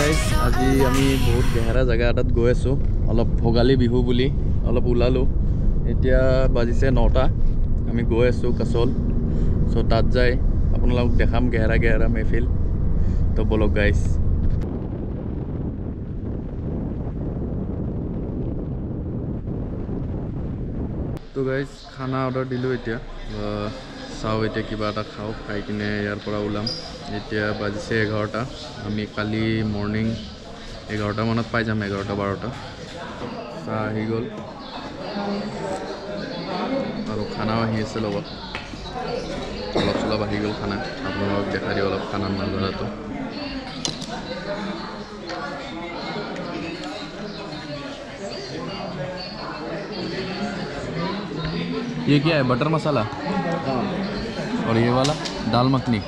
Guys আজি আমি বহুত গেহেৰা জেগা এটাত গৈ আছোঁ অলপ ভোগালী বিহু বুলি অলপ ওলালোঁ এতিয়া বাজিছে 9টা আমি গৈ আছোঁ কাছল চ' তাত যাই আপোনালোকক দেখাম গেহেৰা গেহেৰা মেহফিল তো বলক গাইজ তো গাইজ খানা অৰ্ডাৰ দিলোঁ এতিয়া চাওঁ এতিয়া কিবা এটা খাওঁ খাই কিনে ইয়াৰ পৰা ওলাম এতিয়া বাজিছে 11টা আমি কালি মৰ্নিং 11টা মানত পাই যাম 11টা 12টা চাহ আহি গ'ল আৰু খানাও আহি আছে লগত অলপ চলপ আহি গ'ল খানা আপোনালোকক দেখাই দিওঁ অলপ খানাৰ নজাৰাটো ये क्या है बटर मसाला और ये वाला दाल मखनी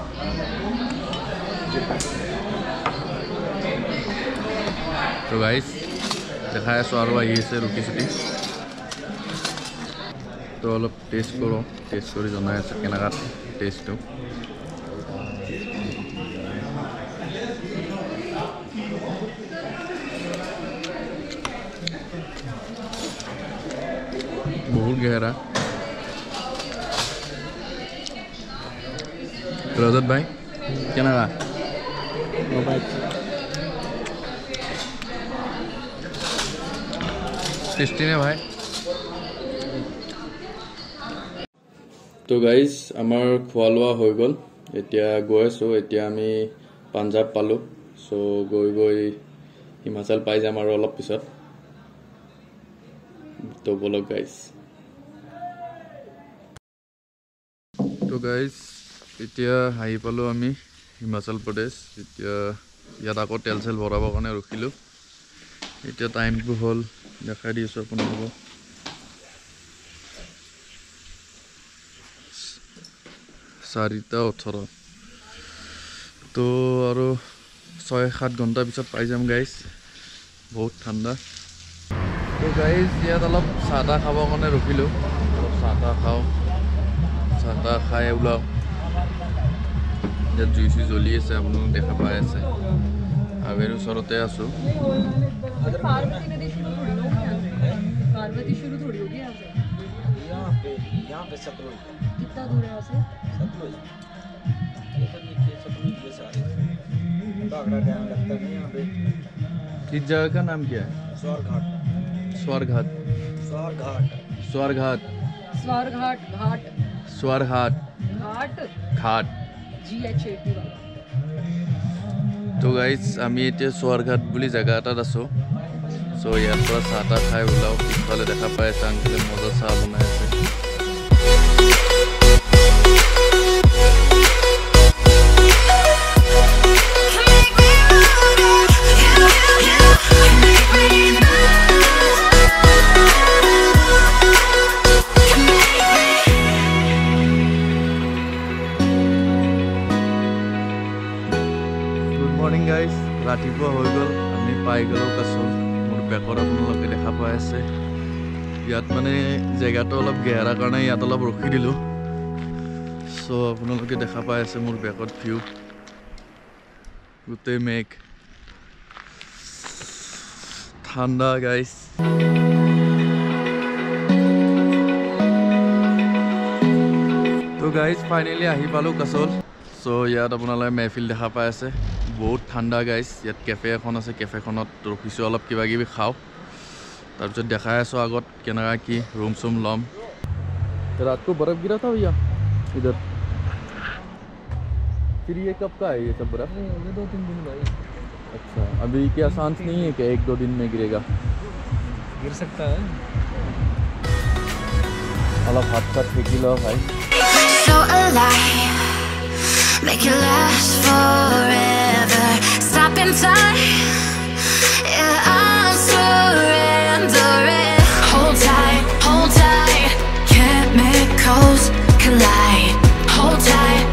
तो गाइस दिखाया स्वाद ये से रुटी सुटी तो अलग टेस्ट करो टेस्ट कर जाना केना टेस्ट बहुत गहरा रजत भाई क्या लगा टेस्टी ने भाई तो गाइज आमार खुआ लोआ हो गल एतिया गई आसो एतिया आमी पांजाब पालो सो गई गई हिमाचल पाई जाम आरो अलप पिছত तो बोलक गाइज तो गाइज এতিয়া হাই পালো আমি হিমাচল প্ৰদেশ এতিয়া ইয়াত আকৌ তেল চেল ভৰাবৰ কাৰণে ৰখিলোঁ এতিয়া টাইমটো হ'ল দেখাই দিছোঁ আপোনালোকক 4:18 তো আৰু 6-7 ঘণ্টা পিছত পাই যাম গাইজ বহুত ঠাণ্ডা তো গাইজ ইয়াত অলপ চাহ তাহ খাবৰ কাৰণে ৰখিলোঁ অলপ চাহ তাহ খাওঁ চাহ তাহ খাই ওলাওঁ जब जुई सुई जली আছে আপোনালোক দেখা পাই আছে আবেৰ ওচৰতে আছো पार्वती नदी शुरू थोड़ी होगी पार्वती शुरू थोड़ी होगी यहाँ पे सतलुज कितना दूर है यहाँ से सतलुज ये तो नीचे सतलुज ये सारे बागड़ा डैम लगता है यहाँ पे इस जगह का नाम क्या है स्वर्घाट स्वर्घाट स्वर्घाट स्वर्घाट स्वर्घाट घाट स्वर्घाट घाट घाट तो गाइज आमी एतिया स्वर्घाट बुली जगह एटात आसो सो यार পৰা চাহ তাহ খাই ওলাও পিছফালে দেখা পাই আছে আংকলে মজা চাহ বনাই আছে गाइस रातिपुৱা হৈ গল আমি পাই গলো কাছল মোৰ বেকৰ আপোনালোকে দেখা পাই আছে ইয়াত মানে জায়গাটো অলপ গেহেৰা কাৰণে ইয়াত অলপ ৰখি দিলো সো আপোনালোকে দেখা পাই আছে মোৰ বেকত ভিউ গোটেই মেঘ ঠাণ্ডা গাইস তো গাইস ফাইনালি আহি পালো কাছল সো ইয়াত আপোনালোকে মেহফিল দেখা পাই আছে बहुत ठंडा गाइस यात कैफे এখন আছে कैफेখনত ৰখিছো অলপ কিবা কিবি খাও তাৰ পিছত দেখাই আছো আগত কেনেকা কি रूम सुम लम रात को बर्फ गिरा था भैया इधर फिर ये कब का है ये सब बर्फ ये 2-3 दिन भाई अच्छा अभी क्या चांस नहीं है कि 1-2 दिन में गिरेगा गिर सकता है अलग हाथ साथ फेंकी लो भाई so alive make it last forever stop in time yeah I'm surrendering hold tight chemicals collide hold tight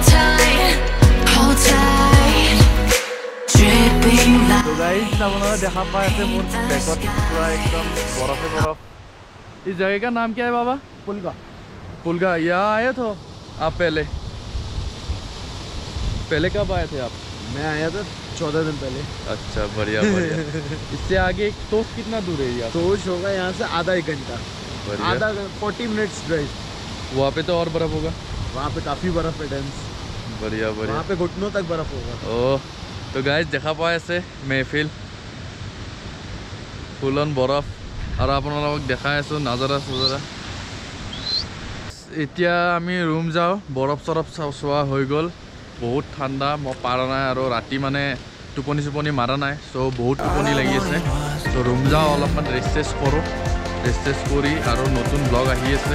dripping light तो गाइस आपने देखा पाए थे मोर बैकअप पूरा एकदम बर्फ बर्फ इस जगह का नाम क्या है बाबा पुलगा यहाँ आए तो आप पहले कब आए थे आप मैं आया था 14 दिन पहले। अच्छा बढ़िया बढ़िया। इससे आगे तोश कितना दूर है यहाँ? तोश होगा यहाँ से आधा 1 घंटा, आधा 40 मिनट्स ड्राइव। वहाँ पे तो और बर्फ होगा? वहाँ पे काफ़ी बर्फ है, डेंस। बढ़िया बढ़िया। वहाँ पे घुटनों तक बर्फ होगा। ओह तो गाइस দেখা পাই আছে মেহফিল ফুলন বৰফ আৰু আপোনালোকক দেখাই আছো নাজাৰা সুজাৰা। এতিয়া আমি ৰুম যাওঁ, বৰফ চৰফ চোৱা হৈ গ'ল। বহুত ঠাণ্ডা, মই পাৰা নাই আৰু ৰাতি মানে টোপনি চোপনি মাৰা নাই, চ' বহুত টোপনি লাগি আছে। চ' ৰুম যাওঁ, অলপমান ৰেষ্ট চেষ্ট কৰোঁ, ৰেষ্ট চেষ্ট কৰি আৰু নতুন ব্লগ আহি আছে।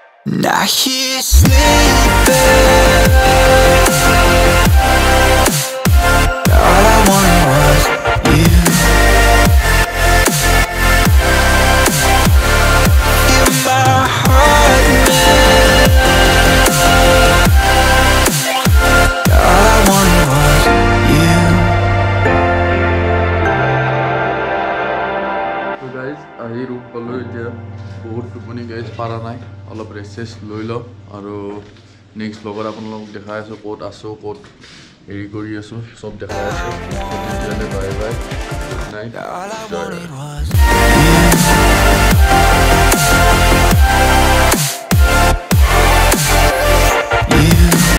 আহি ৰুম পালোঁ, এতিয়া বহুত টোপনি গাইজ, পাৰা নাই, অলপ ৰেষ্ট চেষ্ট লৈ লওঁ আৰু নেক্সট ব্লগত আপোনালোকক দেখাই আছোঁ ক'ত আছোঁ, ক'ত হেৰি কৰি আছোঁ, চব দেখাই আছোঁ। Bye bye, good night.